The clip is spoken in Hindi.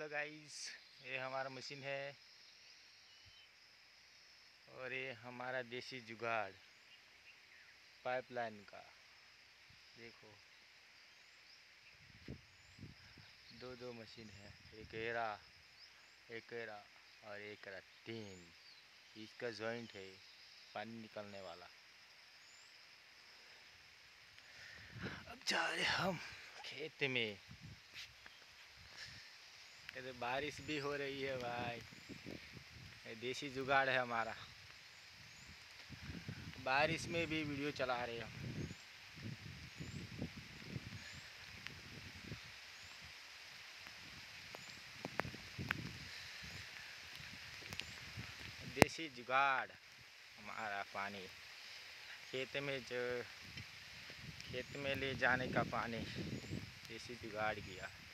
हेलो गाइस, ये हमारा मशीन है और ये हमारा देसी जुगाड़ पाइपलाइन का। देखो दो मशीन है, एक एरा और एक एरा 3। इसका जॉइंट है पानी निकलने वाला। अब जा रहे हम खेत में। बारिश भी हो रही है भाई, ये देसी जुगाड़ है हमारा। बारिश में भी वीडियो चला रहे हम। देसी जुगाड़ हमारा पानी खेत में ले जाने का पानी देसी जुगाड़ किया।